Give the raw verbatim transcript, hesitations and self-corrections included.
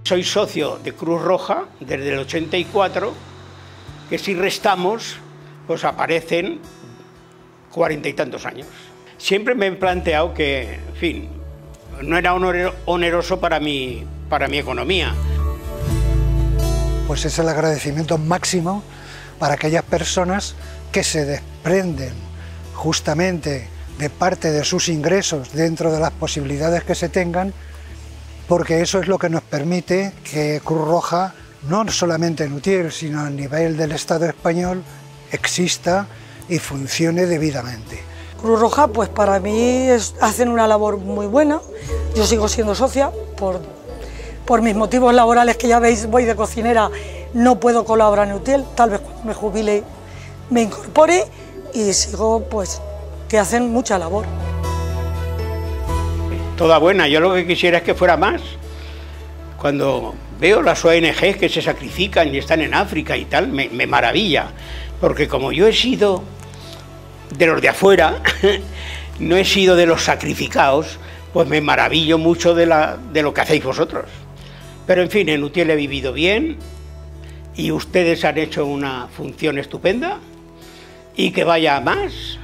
Soy socio de Cruz Roja desde el ochenta y cuatro, que si restamos, pues aparecen cuarenta y tantos años. Siempre me he planteado que, en fin, no era oneroso para mi, para mi economía. Pues es el agradecimiento máximo para aquellas personas que se desprenden justamente de parte de sus ingresos dentro de las posibilidades que se tengan, porque eso es lo que nos permite que Cruz Roja, no solamente en Utiel, sino a nivel del Estado español, exista y funcione debidamente. Cruz Roja, pues para mí es, hacen una labor muy buena. Yo sigo siendo socia por, por mis motivos laborales, que ya veis, voy de cocinera, no puedo colaborar en Utiel, tal vez cuando me jubile me incorpore, y sigo, pues, que hacen mucha labor. Toda buena, yo lo que quisiera es que fuera más. Cuando veo las O N Ges que se sacrifican y están en África y tal, me, me maravilla, porque como yo he sido de los de afuera, no he sido de los sacrificados, pues me maravillo mucho de, la, de lo que hacéis vosotros. Pero en fin, en Utiel he vivido bien y ustedes han hecho una función estupenda, y que vaya a más.